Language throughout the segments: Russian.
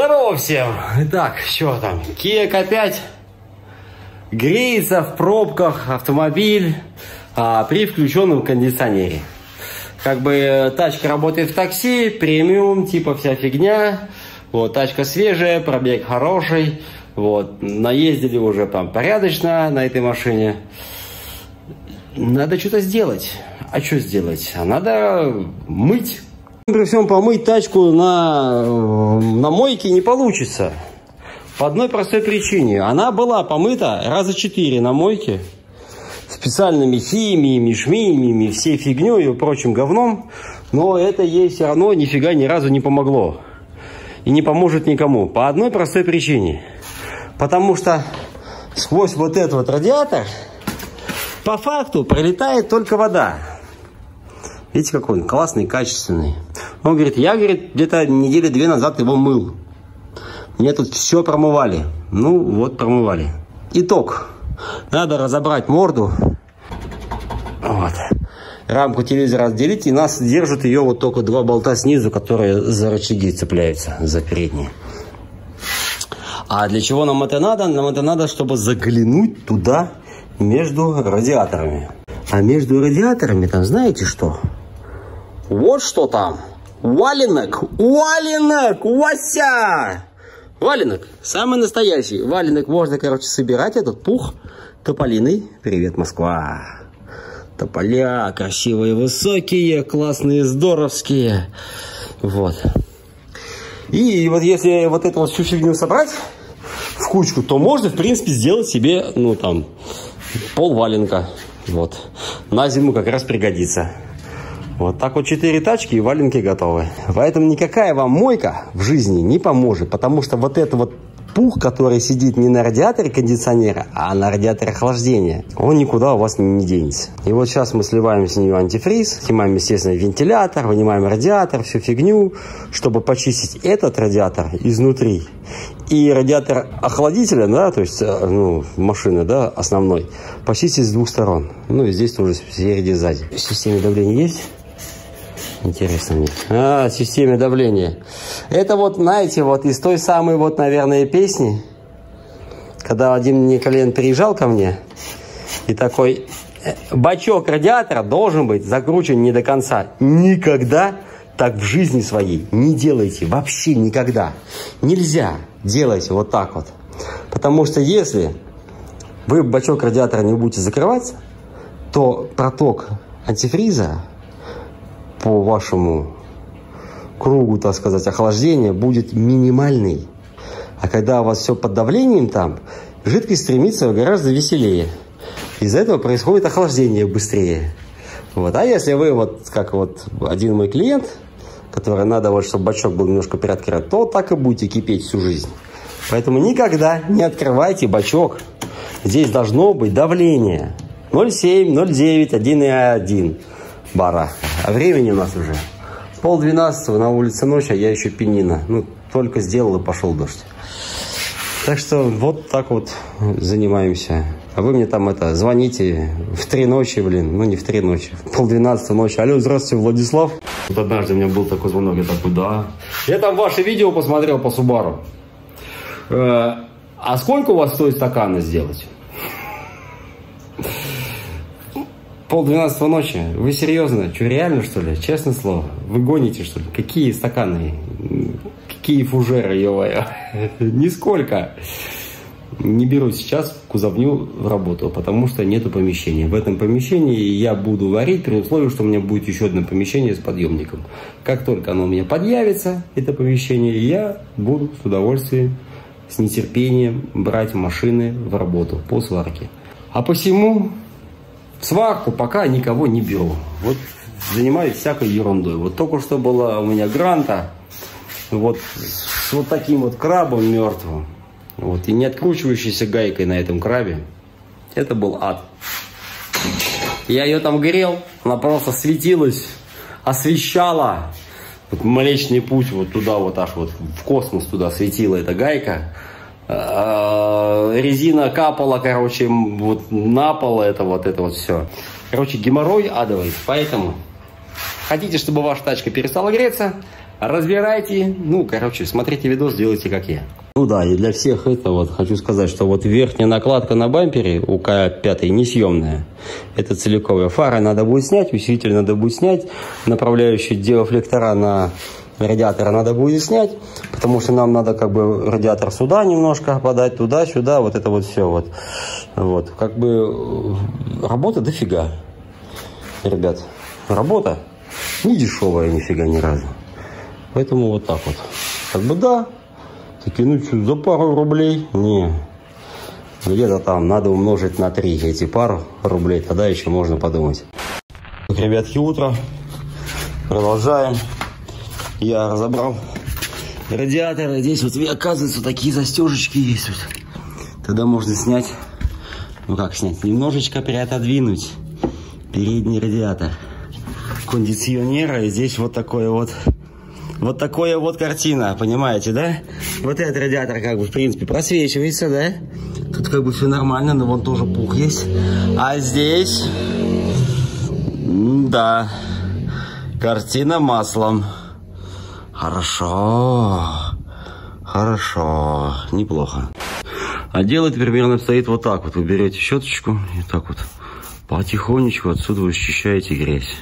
Здорово всем! Итак, что там? Kia K5 греется в пробках автомобиль при включенном кондиционере. Как бы тачка работает в такси, премиум, типа вся фигня. Вот, тачка свежая, пробег хороший. Вот, наездили уже там порядочно на этой машине. Надо что-то сделать. А что сделать? А надо мыть. При всем помыть тачку на мойке не получится. По одной простой причине. Она была помыта раза 4 на мойке. Специальными химиями, шмиями, всей фигней и прочим говном. Но это ей все равно нифига ни разу не помогло. И не поможет никому. По одной простой причине. Потому что сквозь вот этот вот радиатор по факту пролетает только вода. Видите, какой он классный, качественный. Он говорит, я, где-то недели 2 назад его мыл. Мне тут все промывали. Ну, вот промывали. Итог. Надо разобрать морду. Вот. Рамку телевизора разделить. И нас держат ее вот только 2 болта снизу, которые за рычаги цепляются, за передние. А для чего нам это надо? Нам это надо, чтобы заглянуть туда между радиаторами. А между радиаторами там знаете что? Вот что там. Валенок. Валенок. Вася. Валенок. Самый настоящий. Валенок можно, короче, собирать этот пух тополиный. Привет, Москва. Тополя красивые, высокие, классные, здоровские. Вот. И вот если вот эту вот всю фигню собрать в кучку, то можно, в принципе, сделать себе, ну, там, пол валенка. Вот. На зиму как раз пригодится. Вот так вот 4 тачки и валенки готовы. Поэтому никакая вам мойка в жизни не поможет. Потому что вот это вот пух, который сидит не на радиаторе кондиционера, а на радиаторе охлаждения, он никуда у вас не денется. И вот сейчас мы сливаем с нее антифриз, снимаем, естественно, вентилятор, вынимаем радиатор, всю фигню, чтобы почистить этот радиатор изнутри. И радиатор охладителя, да, то есть, ну, машины, да, основной, почистить с 2 сторон. Ну и здесь тоже спереди и сзади. В системе давления есть? Интересно мне. В системе давления. Это вот, знаете, вот из той самой вот, наверное, песни, когда один мне клиент приезжал ко мне, и такой, бачок радиатора должен быть закручен не до конца. Никогда так в жизни своей не делайте. Вообще никогда. Нельзя делать вот так вот. Потому что если вы бачок радиатора не будете закрывать, то проток антифриза по вашему кругу, так сказать, охлаждения будет минимальный. А когда у вас все под давлением там, жидкость стремится гораздо веселее. Из-за этого происходит охлаждение быстрее. Вот. А если вы, вот как вот один мой клиент, который надо, вот, чтобы бачок был немножко приоткрыт, то так и будете кипеть всю жизнь. Поэтому никогда не открывайте бачок. Здесь должно быть давление 0,7, 0,9, 1,1 бара. А времени у нас уже 11:30, на улице ночь, а я еще пенина. Ну, только сделал и пошел дождь. Так что вот так вот занимаемся. А вы мне там звоните в 3 ночи, блин. Ну, не в 3 ночи, в 11:30 ночи. Алло, здравствуйте, Владислав. Вот однажды у меня был такой звонок, я такой, да. Я там ваше видео посмотрел по Subaru. А сколько у вас стоит стаканы сделать? 11:30 ночи? Вы серьезно? Что, реально, что ли? Честное слово. Вы гоните, что ли? Какие стаканы? Какие фужеры, ё-моё? Нисколько. Не беру сейчас кузовню в работу, потому что нету помещения. В этом помещении я буду варить при условии, что у меня будет еще одно помещение с подъемником. Как только оно у меня подъявится, это помещение, я буду с удовольствием, с нетерпением брать машины в работу по сварке. А посему в сварку пока никого не беру. Вот занимаюсь всякой ерундой. Вот только что была у меня гранта, вот с вот таким вот крабом мертвым. Вот, и не откручивающейся гайкой на этом крабе. Это был ад. Я ее там грел, она просто светилась, освещала. Вот Млечный Путь вот туда, вот аж вот в космос туда светила эта гайка. Резина капала, короче, вот на пол, это вот все. Короче, геморрой адовый. Поэтому хотите, чтобы ваша тачка перестала греться, разбирайте. Ну, короче, смотрите видос, делайте как я. Ну да, и для всех это вот хочу сказать, что вот верхняя накладка на бампере у К5 несъемная. Это целиковая. Фары надо будет снять, усилитель надо будет снять, направляющие дефлектора на радиатора надо будет снять, потому что нам надо как бы радиатор сюда немножко подать, туда-сюда, вот это вот все вот. Вот, как бы работа дофига, ребят. Работа не дешевая нифига ни разу. Поэтому вот так вот. Как бы да. Такие, ну что, за пару рублей? Не. Где-то там надо умножить на 3 эти пару рублей, тогда еще можно подумать. Так, ребятки, утро. Продолжаем. Я разобрал радиатор. Здесь вот, оказывается, такие застежечки есть. Вот. Тогда можно снять. Ну как снять? Немножечко приотодвинуть передний радиатор кондиционера. И здесь вот такое вот. Вот такая вот картина, понимаете, да? Вот этот радиатор как бы в принципе просвечивается, да? Тут как бы все нормально, но вон тоже пух есть. А здесь, да, картина маслом. Хорошо, хорошо, неплохо. А дело примерно обстоит вот так вот. Вы берете щеточку и так вот потихонечку отсюда вы счищаете грязь.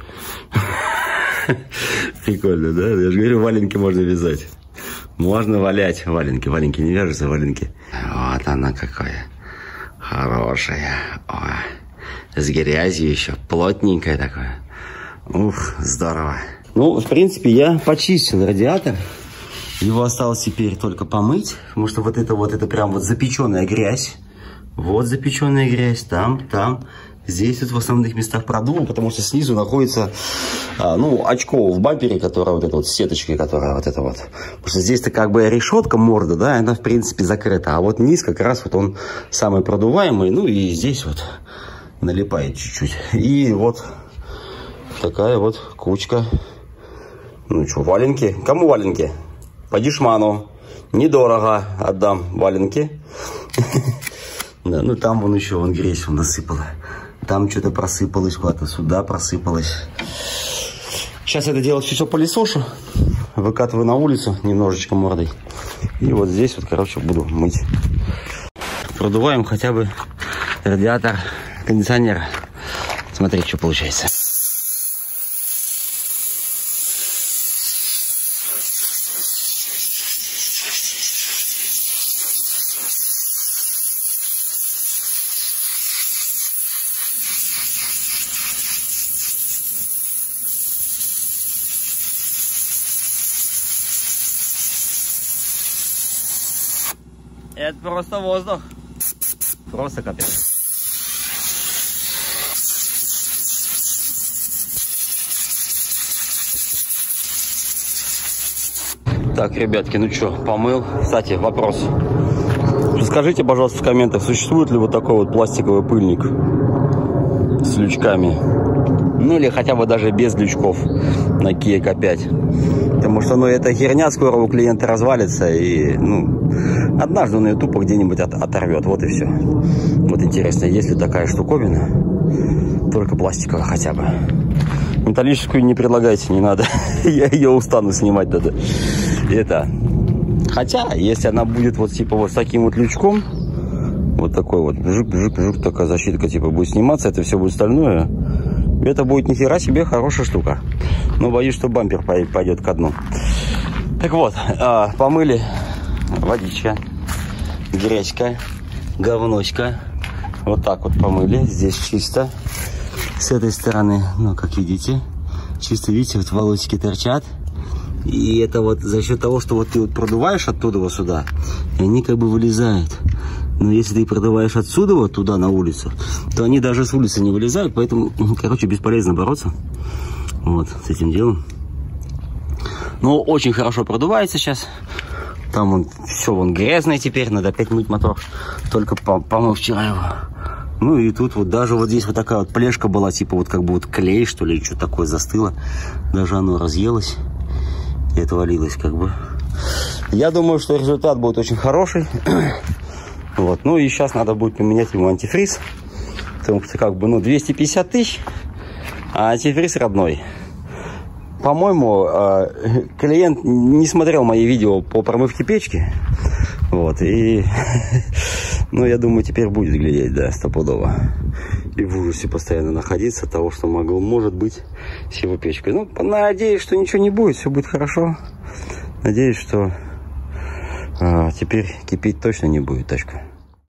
Прикольно, да? Я же говорю, валенки можно вязать. Можно валять валенки. Валенки не вяжутся, валенки. Вот она какая. Хорошая. Ой. С грязью еще. Плотненькая такая. Ух, здорово. Ну, в принципе, я почистил радиатор. Его осталось теперь только помыть. Потому что вот это прям вот запеченная грязь. Вот запеченная грязь. Там. Здесь вот в основных местах продул, потому что снизу находится, ну, очко в бампере, которая вот эта вот сеточка, которая вот эта вот. Потому что здесь-то как бы решетка морда, да, она в принципе закрыта. А вот низ как раз вот он самый продуваемый, ну и здесь вот налипает чуть-чуть. И вот такая вот кучка. Ну что, валенки? Кому валенки? По дешману. Недорого отдам валенки. Да, ну там вон еще, вон грязь насыпала. Там что-то просыпалось куда-то, сюда просыпалось. Сейчас это дело все пылесошу. Выкатываю на улицу немножечко мордой. И вот здесь вот, короче, буду мыть. Продуваем хотя бы радиатор кондиционера. Смотрите, что получается. Это просто воздух. Просто капец. Так, ребятки, ну что, помыл. Кстати, вопрос. Расскажите, пожалуйста, в комментах, существует ли вот такой вот пластиковый пыльник с лючками? Ну или хотя бы даже без лючков на Kia K5. Потому что, ну, эта херня скоро у клиента развалится и, ну, однажды он ее тупо где-нибудь оторвет. Вот и все. Вот интересно, есть ли такая штуковина? Только пластиковая хотя бы. Металлическую не предлагайте, не надо. Я ее устану снимать надо. Это. Хотя, если она будет вот типа вот с таким вот лючком, вот такой вот, жик, такая защитка типа будет сниматься, это все будет стальное. Это будет нихера себе хорошая штука. Но боюсь, что бампер пойдет ко дну. Так вот, помыли. Водичка, грязька, говночка. Вот так вот помыли. Здесь чисто. С этой стороны, ну, как видите, чисто, видите, вот волосики торчат. И это вот за счет того, что вот ты вот продуваешь оттуда вот сюда, и они как бы вылезают. Но если ты продуваешь отсюда вот туда на улицу, то они даже с улицы не вылезают. Поэтому, короче, бесполезно бороться вот с этим делом. Но очень хорошо продувается сейчас. Там вон, все вон грязное теперь, надо опять мыть мотор. Только помыл вчера его. Ну и тут вот даже вот здесь вот такая вот плешка была, типа вот как бы вот клей, что ли, что такое застыло. Даже оно разъелось и отвалилось как бы. Я думаю, что результат будет очень хороший. Вот, ну и сейчас надо будет поменять ему антифриз. Потому что как бы, ну, 250 тысяч, а антифриз родной. по-моему, клиент не смотрел мои видео по промывке печки. Вот, и, ну, я думаю, теперь будет глядеть, да, стопудово. И в ужасе постоянно находиться от того, что может быть с его печкой. Ну, надеюсь, что ничего не будет, все будет хорошо. Надеюсь, что теперь кипеть точно не будет тачка.